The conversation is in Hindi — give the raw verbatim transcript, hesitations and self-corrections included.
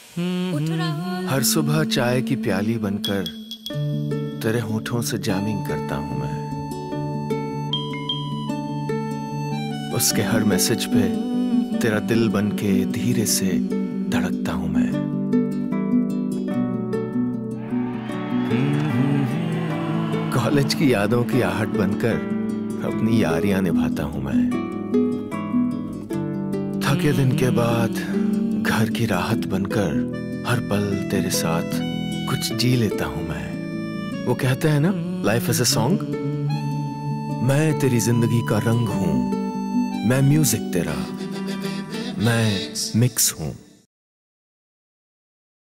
उठ रहा। हर सुबह चाय की प्याली बनकर तेरे होठों से जैमिंग करता हूं मैं। उसके हर मैसेज पे तेरा दिल बनके धीरे से धड़कता हूं मैं। कॉलेज की यादों की आहट बनकर अपनी यारियां निभाता हूं मैं। थके दिन के बाद घर की राहत बनकर हर पल तेरे साथ कुछ जी लेता हूं मैं। वो कहते हैं ना, लाइफ इज अ सॉन्ग। मैं तेरी जिंदगी का रंग हूं, मैं म्यूजिक तेरा, मैं मिक्स हूं।